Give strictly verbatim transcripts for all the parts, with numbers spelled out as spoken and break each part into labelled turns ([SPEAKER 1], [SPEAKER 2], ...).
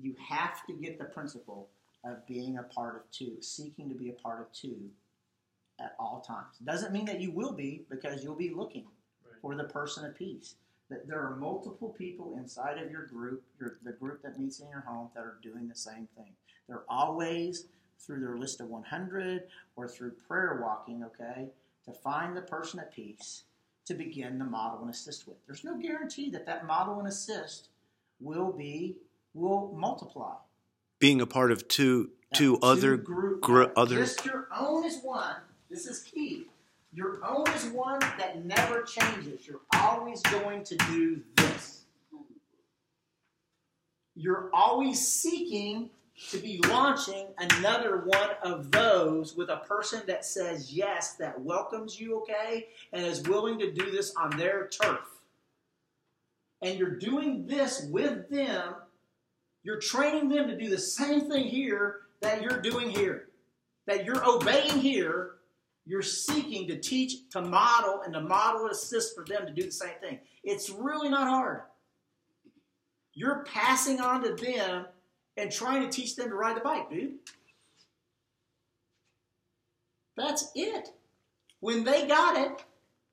[SPEAKER 1] you have to get the principle of being a part of two, seeking to be a part of two at all times. Doesn't mean that you will be, because you'll be looking right. for the person of peace. That there are multiple people inside of your group, your, the group that meets in your home, that are doing the same thing. They're always through their list of one hundred or through prayer walking, okay, to find the person of peace to begin to model and assist with. There's no guarantee that that model and assist will be, will multiply.
[SPEAKER 2] Being a part of two, two, two other
[SPEAKER 1] group,
[SPEAKER 2] gr- other.
[SPEAKER 1] Just your own is one. This is key. Your own is one that never changes. You're always going to do this. You're always seeking to be launching another one of those with a person that says yes, that welcomes you, okay, and is willing to do this on their turf. And you're doing this with them. You're training them to do the same thing here that you're doing here, that you're obeying here. You're seeking to teach, to model, and to model and assist for them to do the same thing. It's really not hard. You're passing on to them and trying to teach them to ride the bike, dude. That's it. When they got it,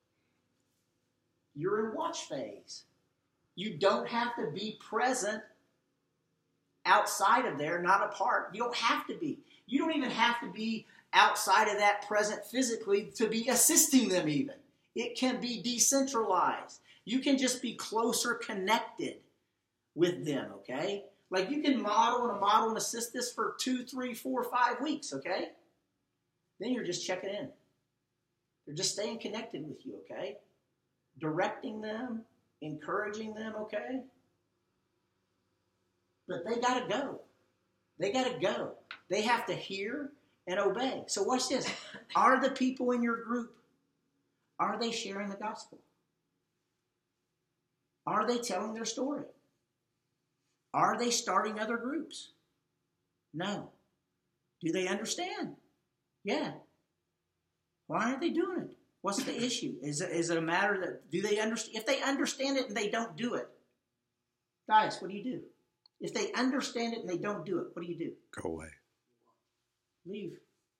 [SPEAKER 1] you're in watch phase. You don't have to be present outside of there, not a part. You don't have to be. You don't even have to be outside of that present physically to be assisting them even. It can be decentralized. You can just be closer connected with them, okay? Like you can model and model and assist this for two, three, four, five weeks, okay? Then you're just checking in. They're just staying connected with you, okay? Directing them, encouraging them, okay? But they got to go. They got to go. They have to hear and obey. So watch this. Are the people in your group, are they sharing the gospel? Are they telling their story? Are they starting other groups? No. Do they understand? Yeah. Why aren't they doing it? What's the issue? Is it, is it a matter that, do they understand? If they understand it and they don't do it, guys, what do you do? If they understand it and they don't do it, what do you do?
[SPEAKER 2] Go away.
[SPEAKER 1] Leave.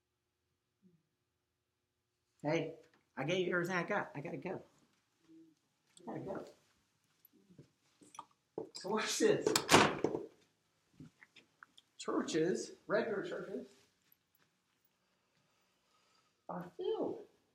[SPEAKER 1] Hey, I gave you everything I got. I got to go. I got to go. So watch this. Churches, regular churches, are filled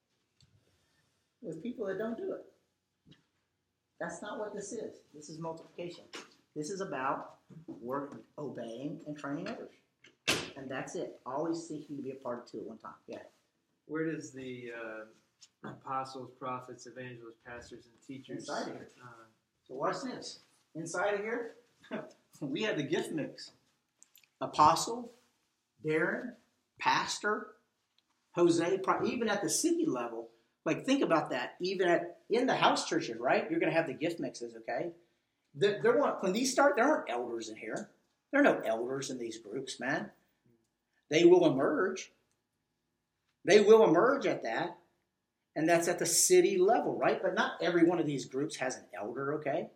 [SPEAKER 1] with people that don't do it. That's not what this is. This is multiplication. This is about work, obeying, and training others. And that's it. Always seeking to be a part of two at one time. Yeah.
[SPEAKER 3] Where does the uh, apostles, prophets, evangelists, pastors, and teachers...
[SPEAKER 1] Inside of here.
[SPEAKER 3] Uh,
[SPEAKER 1] so watch this. Inside of here, we have the gift mix. Apostle, Darren, pastor, Jose, even at the city level. Like, think about that. Even at in the house churches, right? You're going to have the gift mixes, okay? There, there weren't, when these start, there aren't elders in here. There are no elders in these groups, man. They will emerge. They will emerge at that. And that's at the city level, right? But not every one of these groups has an elder, okay?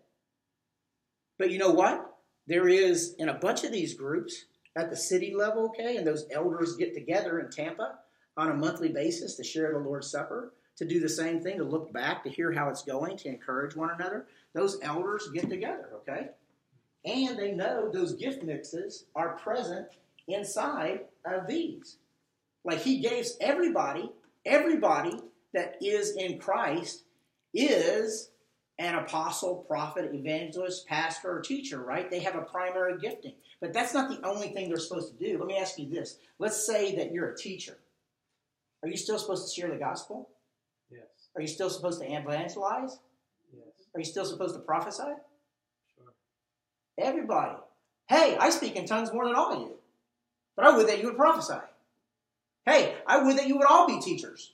[SPEAKER 1] But you know what? There is, in a bunch of these groups, at the city level, okay, and those elders get together in Tampa on a monthly basis to share the Lord's Supper, to do the same thing, to look back, to hear how it's going, to encourage one another. Those elders get together, okay? And they know those gift mixes are present inside of these. Like he gave everybody, everybody that is in Christ is an apostle, prophet, evangelist, pastor, or teacher, right? They have a primary gifting. But that's not the only thing they're supposed to do. Let me ask you this. Let's say that you're a teacher. Are you still supposed to share the gospel?
[SPEAKER 3] Yes.
[SPEAKER 1] Are you still supposed to evangelize?
[SPEAKER 3] Yes.
[SPEAKER 1] Are you still supposed to prophesy?
[SPEAKER 3] Sure.
[SPEAKER 1] Everybody. Hey, I speak in tongues more than all of you. But I would that you would prophesy. Hey, I would that you would all be teachers.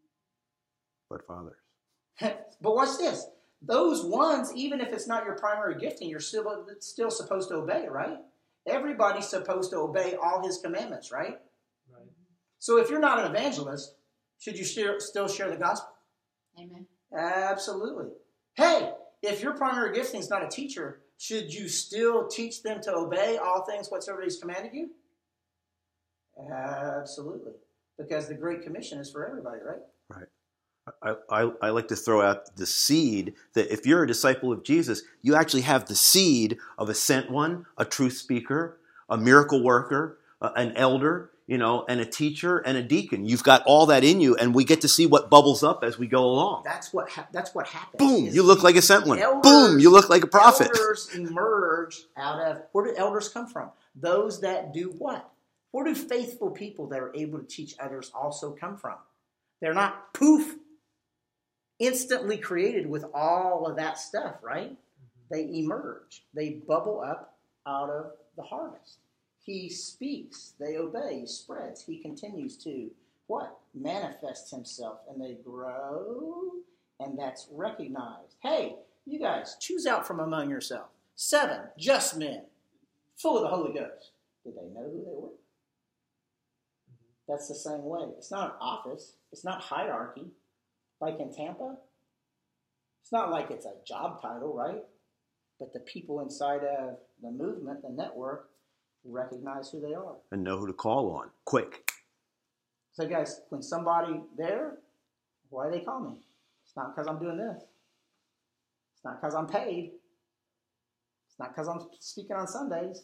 [SPEAKER 2] But fathers.
[SPEAKER 1] But watch this. Those ones, even if it's not your primary gifting, you're still, still supposed to obey, right? Everybody's supposed to obey all his commandments, right?
[SPEAKER 3] Right.
[SPEAKER 1] So if you're not an evangelist, should you share, still share the gospel?
[SPEAKER 4] Amen.
[SPEAKER 1] Absolutely. Hey, if your primary gifting is not a teacher, Should you still teach them to obey all things whatsoever He's commanded you? Absolutely. Because the Great Commission is for everybody, right?
[SPEAKER 2] Right. I, I, I like to throw out the seed that if you're a disciple of Jesus, you actually have the seed of a sent one, a truth speaker, a miracle worker, uh, an elder, you know, and a teacher and a deacon. You've got all that in you, and we get to see what bubbles up as we go along.
[SPEAKER 1] That's what ha- that's what happens.
[SPEAKER 2] Boom, you look like a sent one.
[SPEAKER 1] Elders,
[SPEAKER 2] Boom, you look like a prophet.
[SPEAKER 1] Elders emerge out of, where do elders come from? Those that do what? Where do faithful people that are able to teach others also come from? They're not poof, instantly created with all of that stuff, right? Mm-hmm. They emerge. They bubble up out of the harvest. He speaks. They obey. He spreads. He continues to what? Manifest himself. And they grow, and that's recognized. Hey, you guys, choose out from among yourself seven just men, full of the Holy Ghost. Did they know who they were? That's the same way. It's not an office. It's not hierarchy. Like in Tampa, it's not like it's a job title, right? But the people inside of the movement, the network, recognize who they are.
[SPEAKER 2] And know who to call on, quick.
[SPEAKER 1] So guys, when somebody there, why do they call me? It's not because I'm doing this. It's not because I'm paid. It's not because I'm speaking on Sundays.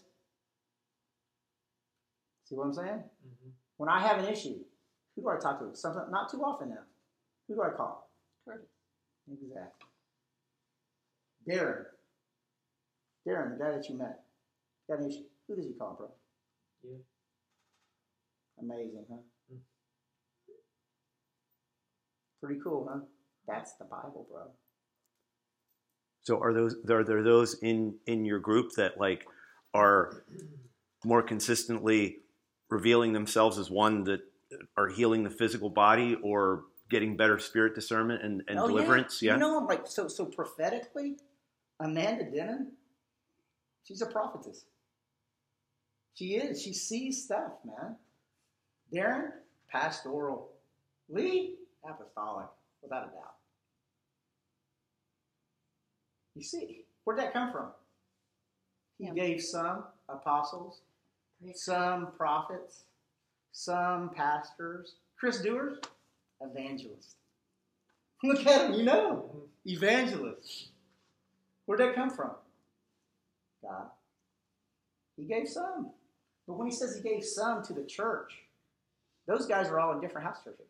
[SPEAKER 1] See what I'm saying? Mm-hmm. When I have an issue, who do I talk to? Something not too often now. Who do I call? Curtis. Exactly. Darren. Darren, the guy that you met. Got an issue. Who does he call, bro?
[SPEAKER 3] You.
[SPEAKER 1] Amazing, huh? Mm. Pretty cool, huh? That's the Bible, bro.
[SPEAKER 2] So are those are there those in, in your group that like are more consistently revealing themselves as one that are healing the physical body or getting better spirit discernment and, and
[SPEAKER 1] oh,
[SPEAKER 2] deliverance?
[SPEAKER 1] Yeah.
[SPEAKER 2] yeah.
[SPEAKER 1] You know, like so so prophetically, Amanda Denon, she's a prophetess. She is. She sees stuff, man. Darren, pastoral. Lee, apostolic, without a doubt. You see, where'd that come from? He yeah. gave some apostles, some prophets, some pastors. Chris Dewars, evangelist. Look at him, you know. Evangelist. Where'd that come from? God. He gave some. But when he says he gave some to the church, those guys are all in different house churches.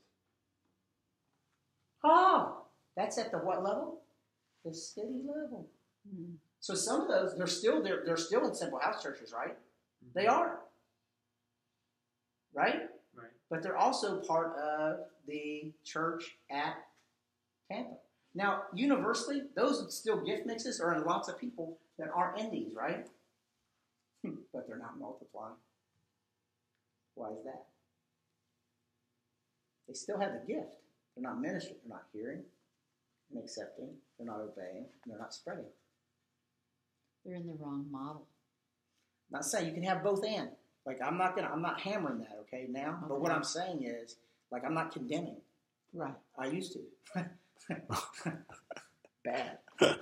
[SPEAKER 1] Oh, that's at the what level? The city level. Mm-hmm. So some of those, they're still they're, they're still in simple house churches, right? Mm-hmm. They are. Right?
[SPEAKER 3] Right.
[SPEAKER 1] But they're also part of the church at Tampa. Now, universally, those still gift mixes are in lots of people that aren't in these, right? But they're not multiplying. Why is that? They still have the gift. They're not ministering. They're not hearing and accepting. They're not obeying. They're not spreading.
[SPEAKER 4] They're in the wrong model.
[SPEAKER 1] I'm not saying you can have both and. Like, I'm not gonna, I'm not hammering that, okay, now. Okay. But what I'm saying is, like, I'm not condemning.
[SPEAKER 4] Right.
[SPEAKER 1] I used to. Bad.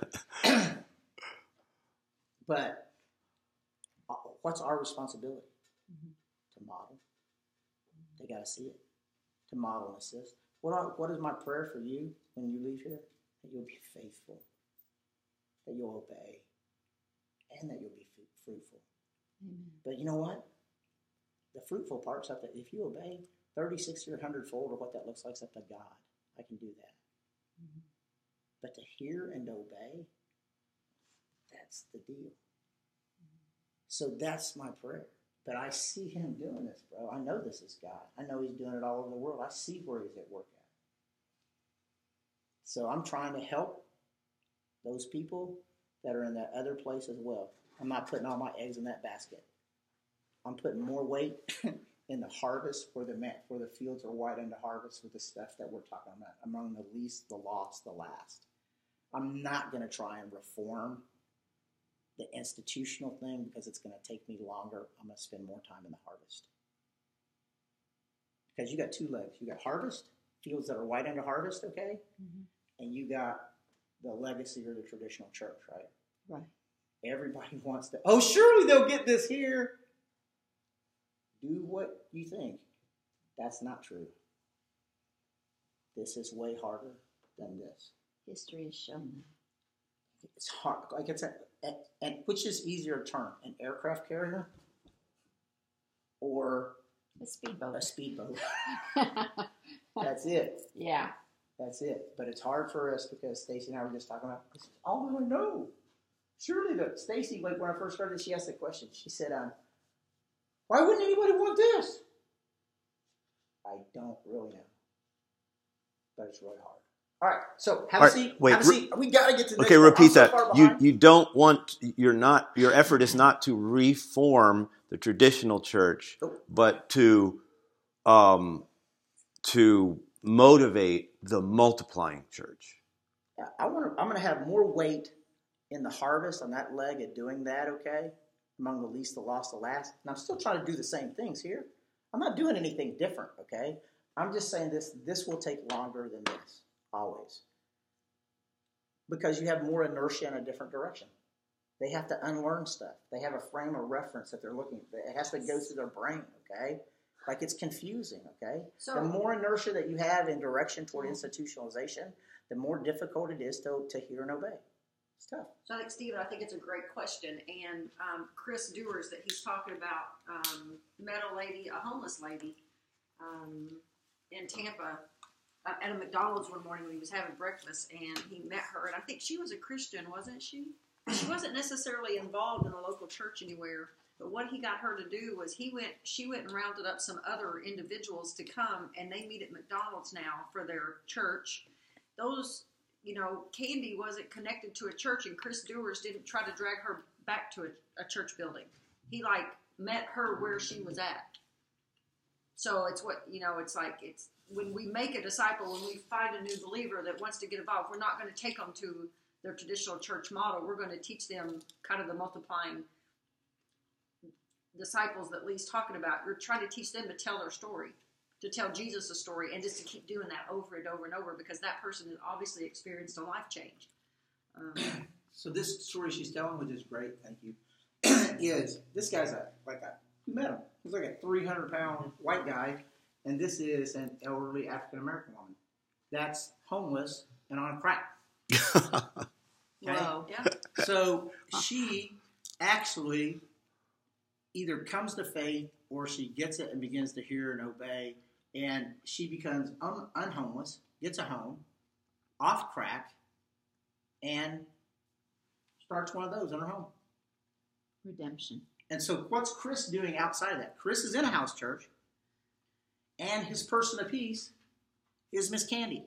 [SPEAKER 1] But uh, what's our responsibility? Mm-hmm. To model. They got to see it. To model and assist. What are, what is my prayer for you when you leave here? That you'll be faithful. That you'll obey. And that you'll be fruitful. Mm-hmm. But you know what? The fruitful part's up there. If you obey, thirty, sixty, or one hundred fold, or what that looks like, is up to God. I can do that. Mm-hmm. But to hear and obey, that's the deal. Mm-hmm. So that's my prayer. But I see him doing this, bro. I know this is God. I know he's doing it all over the world. I see where he's at work at. So I'm trying to help those people that are in that other place as well. I'm not putting all my eggs in that basket. I'm putting more weight in the harvest where the where the fields are white unto harvest with the stuff that we're talking about. Among the least, the lost, the last. I'm not going to try and reform the institutional thing because it's going to take me longer. I'm going to spend more time in the harvest. Because you got two legs. You got harvest, fields that are white unto harvest, okay? Mm-hmm. And you got the legacy or the traditional church, right?
[SPEAKER 4] Right.
[SPEAKER 1] Everybody wants to, oh, surely they'll get this here. Do what you think. That's not true. This is way harder than this.
[SPEAKER 4] History has shown that.
[SPEAKER 1] It's hard. Like it's a, and, and which is easier term, an aircraft carrier or
[SPEAKER 4] A speedboat.
[SPEAKER 1] a speedboat? That's it.
[SPEAKER 4] Yeah.
[SPEAKER 1] That's it. But it's hard for us because Stacy and I were just talking about this is all I know. Surely the Stacy, like when I first started, she asked the question. She said, um, why wouldn't anybody want this? I don't really know. But it's really hard. All right, so have
[SPEAKER 2] All
[SPEAKER 1] a
[SPEAKER 2] right,
[SPEAKER 1] seat.
[SPEAKER 2] wait,
[SPEAKER 1] have a
[SPEAKER 2] re-
[SPEAKER 1] seat. We gotta get to the
[SPEAKER 2] Okay,
[SPEAKER 1] next one.
[SPEAKER 2] repeat
[SPEAKER 1] I'm so
[SPEAKER 2] that.
[SPEAKER 1] far
[SPEAKER 2] You
[SPEAKER 1] behind.
[SPEAKER 2] you don't want you're not your effort is not to reform the traditional church,
[SPEAKER 1] Nope.
[SPEAKER 2] but to um to motivate the multiplying church.
[SPEAKER 1] I want to. I'm going to have more weight in the harvest on that leg of doing that. Okay, among the least, the lost, the last. And I'm still trying to do the same things here. I'm not doing anything different. Okay, I'm just saying this. This will take longer than this always because you have more inertia in a different direction. They have to unlearn stuff. They have a frame of reference that they're looking. It has to go through their brain. Okay. Like it's confusing, okay?
[SPEAKER 5] So-
[SPEAKER 1] the more inertia that you have in direction toward institutionalization, the more difficult it is to, to hear and obey. It's tough.
[SPEAKER 5] So I think, Stephen, I think it's a great question. And um, Chris Dewars that he's talking about um, met a lady, a homeless lady um, in Tampa uh, at a McDonald's one morning when he was having breakfast, and he met her. And I think she was a Christian, wasn't she? She wasn't necessarily involved in the local church anywhere. But what he got her to do was he went, she went and rounded up some other individuals to come, and they meet at McDonald's now for their church. Those, you know, Candy wasn't connected to a church, and Chris Dewars didn't try to drag her back to a, a church building. He like met her where she was at. So it's what, you know, it's like it's when we make a disciple, when we find a new believer that wants to get involved, we're not going to take them to their traditional church model. We're going to teach them kind of the multiplying disciples that Lee's talking about. You're trying to teach them to tell their story, to tell Jesus a story, and just to keep doing that over and over and over because that person has obviously experienced a life change. Um,
[SPEAKER 1] So this story she's telling, which is great, thank you, is this guy's a, like a, you met him. He's like a three hundred pound white guy, and this is an elderly African-American woman that's homeless and on crack. Okay?
[SPEAKER 4] Whoa.
[SPEAKER 5] yeah.
[SPEAKER 1] So she actually either comes to faith or she gets it and begins to hear and obey, and she becomes un- unhomeless, gets a home, off crack, and starts one of those in her home.
[SPEAKER 4] Redemption.
[SPEAKER 1] And so what's Chris doing outside of that? Chris is in a house church, and his person of peace is Miss Candy.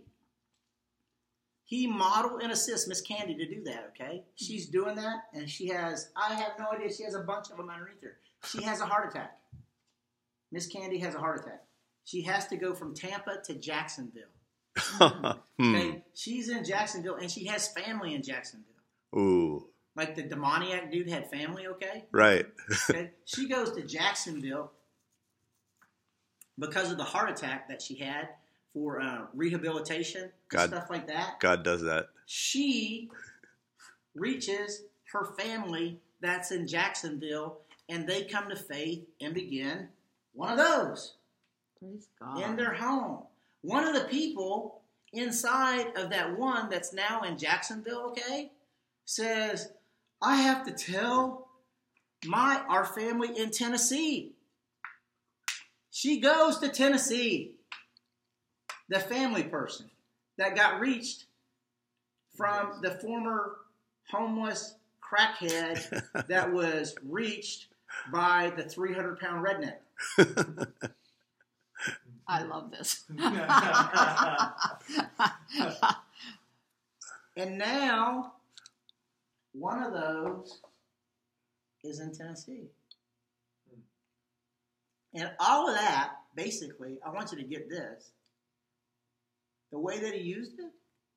[SPEAKER 1] He modeled and assists Miss Candy to do that, okay? She's doing that, and she has, I have no idea, she has a bunch of them underneath her. She has a heart attack. Miss Candy has a heart attack. She has to go from Tampa to Jacksonville.
[SPEAKER 2] Hmm.
[SPEAKER 1] Okay? She's in Jacksonville, and she has family in Jacksonville.
[SPEAKER 2] Ooh,
[SPEAKER 1] Like the demoniac dude had family, okay?
[SPEAKER 2] right.
[SPEAKER 1] Okay? She goes to Jacksonville because of the heart attack that she had for uh, rehabilitation and
[SPEAKER 2] God.
[SPEAKER 1] stuff like that.
[SPEAKER 2] God does that.
[SPEAKER 1] She reaches her family that's in Jacksonville, and they come to faith and begin one of those
[SPEAKER 4] Praise God.
[SPEAKER 1] in their home. One of the people inside of that one that's now in Jacksonville, okay, says, I have to tell my our family in Tennessee. She goes to Tennessee. The family person that got reached from the former homeless crackhead that was reached by the three hundred pound redneck.
[SPEAKER 4] I love this.
[SPEAKER 1] And now, one of those is in Tennessee. And all of that, basically, I want you to get this. The way that he used it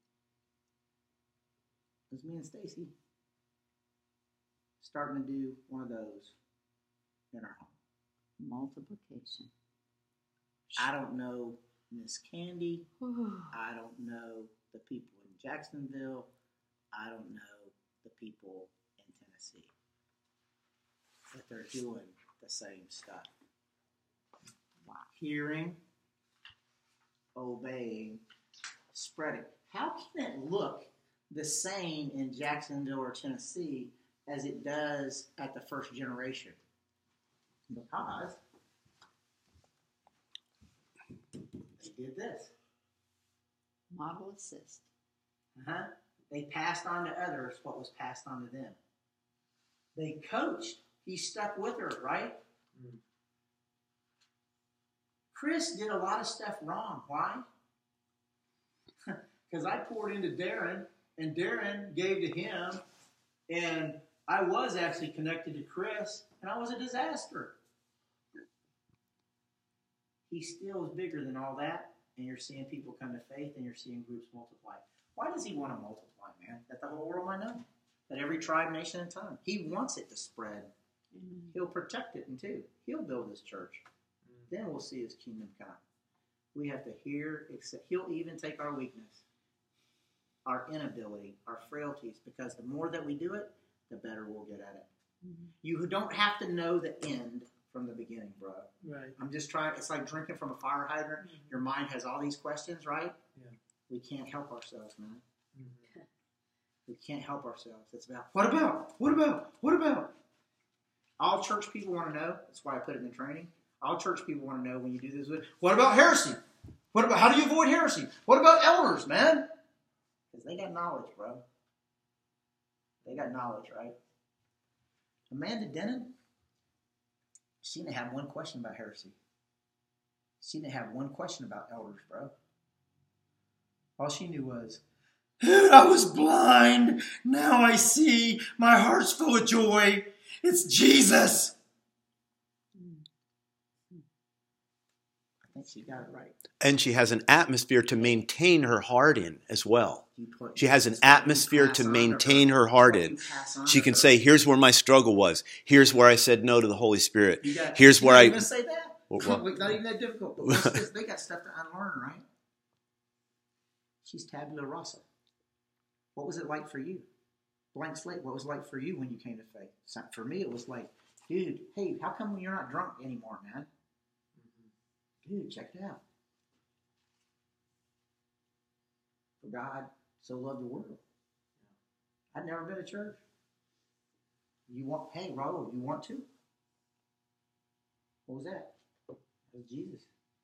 [SPEAKER 1] was me and Stacy starting to do one of those in our home.
[SPEAKER 4] Multiplication.
[SPEAKER 1] I don't know Miss Candy. I don't know the people in Jacksonville. I don't know the people in Tennessee. But they're doing the same stuff.
[SPEAKER 4] Wow.
[SPEAKER 1] Hearing, obeying, spreading. How can it look the same in Jacksonville or Tennessee as it does at the first generation? Because they did this.
[SPEAKER 4] Model assist.
[SPEAKER 1] Uh-huh. They passed on to others what was passed on to them. They coached. He stuck with her, right?
[SPEAKER 3] Mm.
[SPEAKER 1] Chris did a lot of stuff wrong. Why? Because I poured into Darren, and Darren gave to him, and I was actually connected to Chris, and I was a disaster. He still is bigger than all that, and you're seeing people come to faith, and you're seeing groups multiply. Why does he want to multiply, man? That the whole world might know. That every tribe, nation, and tongue. He wants it to spread.
[SPEAKER 4] Mm-hmm.
[SPEAKER 1] He'll protect it, and too. He'll build his church. Mm-hmm. Then we'll see his kingdom come. We have to hear, accept. He'll even take our weakness, our inability, our frailties, because the more that we do it, the better we'll get at it. Mm-hmm. You don't have to know the end from the beginning, bro.
[SPEAKER 3] Right.
[SPEAKER 1] I'm just trying. It's like drinking from a fire hydrant. Mm-hmm. Your mind has all these questions, right?
[SPEAKER 3] Yeah.
[SPEAKER 1] We can't help ourselves, man.
[SPEAKER 3] Mm-hmm.
[SPEAKER 1] We can't help ourselves. It's about, what about? What about? What about? All church people want to know. That's why I put it in training. All church people want to know when you do this. What about heresy? What about, how do you avoid heresy? What about elders, man? Because they got knowledge, bro. They got knowledge, right? Amanda Denon, she didn't have one question about heresy. She didn't have one question about elders, bro. All she knew was, I was blind. Now I see. My heart's full of joy. It's Jesus. I think she got it right.
[SPEAKER 2] And she has an atmosphere to maintain her heart in as well.
[SPEAKER 1] Put,
[SPEAKER 2] she has an atmosphere to maintain her heart in. She can say, here's where my struggle was. Here's where I said no to the Holy Spirit.
[SPEAKER 1] Got,
[SPEAKER 2] here's where I...
[SPEAKER 1] even say that?
[SPEAKER 2] Well, well,
[SPEAKER 1] not even that difficult. But this, they got stuff to unlearn, right? She's tabula rasa. What was it like for you? Blank slate. What was it like for you when you came to faith? So for me, it was like, dude, hey, how come you're not drunk anymore, man? Mm-hmm. Dude, check it out. For God so loved the world. I'd never been to church. You want, hey, Raul, you want to? What was that? It was Jesus.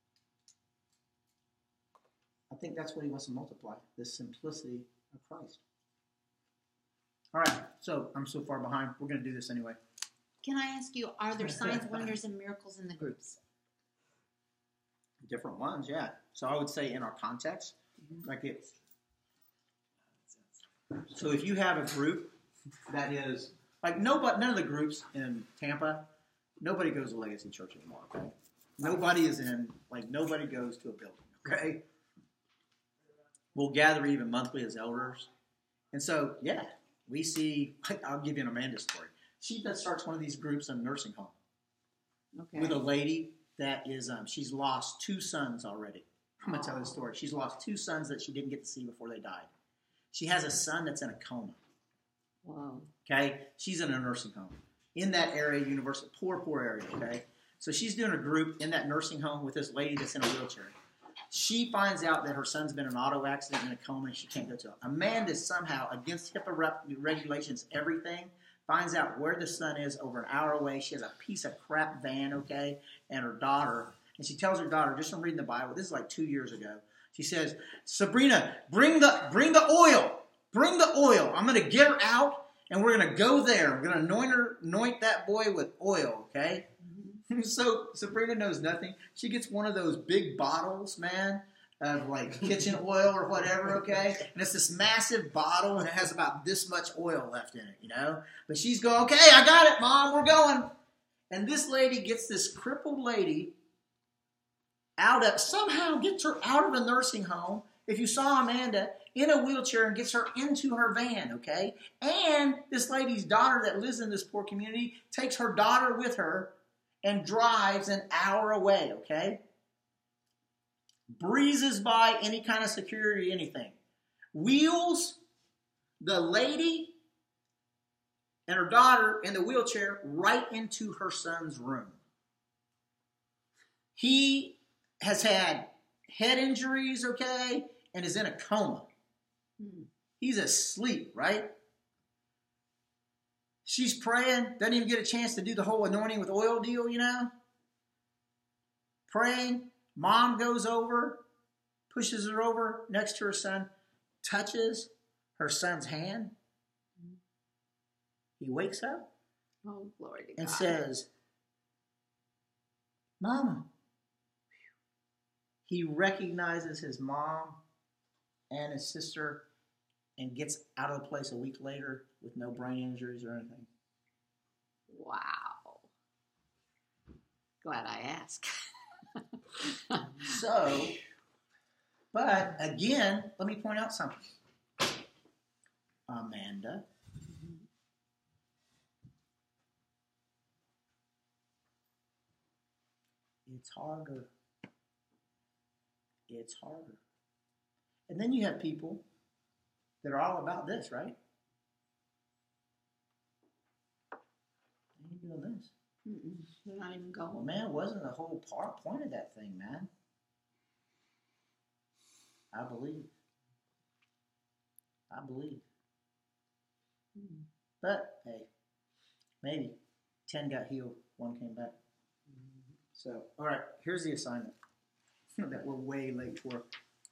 [SPEAKER 1] I think that's what he wants to multiply, the simplicity of Christ. All right, so I'm so far behind. We're going to do this anyway.
[SPEAKER 4] Can I ask you, are there signs, wonders, and miracles in the groups?
[SPEAKER 1] Different ones, yeah. So I would say in our context, mm-hmm. like it. So if you have a group that is, like nobody, none of the groups in Tampa, nobody goes to Legacy Church anymore, okay? Nobody is in, like nobody goes to a building, okay? We'll gather even monthly as elders. And so, yeah, we see, I'll give you an Amanda story. She does starts one of these groups in a nursing home. Okay. With a lady that is, um, she's lost two sons already. I'm going to tell you the story. She's lost two sons that she didn't get to see before they died. She has a son that's in a coma.
[SPEAKER 4] Wow.
[SPEAKER 1] Okay? She's in a nursing home. In that area, university, poor, poor area, okay? So she's doing a group in that nursing home with this lady that's in a wheelchair. She finds out that her son's been in an auto accident in a coma and she can't go to it. Amanda somehow, against HIPAA rep- regulations, everything, finds out where the son is over an hour away. She has a piece of crap van, okay, and her daughter. And she tells her daughter, just from reading the Bible, this is like two years ago, she says, Sabrina, bring the bring the oil. Bring the oil. I'm going to get her out and we're going to go there. We're going to anoint her, anoint that boy with oil, okay? So Sabrina knows nothing. She gets one of those big bottles, man, of like kitchen oil or whatever, okay? And it's this massive bottle and it has about this much oil left in it, you know? But she's going, okay, I got it, Mom, we're going. And this lady gets this crippled lady out of, somehow gets her out of a nursing home. If you saw Amanda in a wheelchair and gets her into her van, okay? And this lady's daughter that lives in this poor community takes her daughter with her and drives an hour away, okay? Breezes by any kind of security, anything. Wheels the lady and her daughter in the wheelchair right into her son's room. He has had head injuries, okay, and is in a coma.
[SPEAKER 4] Hmm.
[SPEAKER 1] He's asleep, right? She's praying, doesn't even get a chance to do the whole anointing with oil deal, you know? Praying, mom goes over, pushes her over next to her son, touches her son's hand. He wakes up
[SPEAKER 4] Oh, glory to
[SPEAKER 1] and
[SPEAKER 4] God.
[SPEAKER 1] says, Mama. He recognizes his mom and his sister and gets out of the place a week later with no brain injuries or anything.
[SPEAKER 4] Wow. Glad I asked.
[SPEAKER 1] So, but again, let me point out something. Amanda, it's harder. It's harder. And then you have people that are all about this, right? They ain't doing this.
[SPEAKER 4] Mm-mm. They're not even
[SPEAKER 1] Well,
[SPEAKER 4] going.
[SPEAKER 1] man, wasn't the whole part point of that thing, man? I believe. I believe.
[SPEAKER 4] Mm.
[SPEAKER 1] But hey, maybe ten got healed, one came back. So, all right, here's the assignment that we're way late for.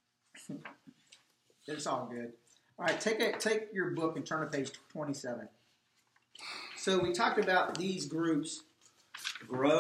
[SPEAKER 1] It's all good. All right, take a, take your book and turn to page twenty-seven. So we talked about these groups: grow.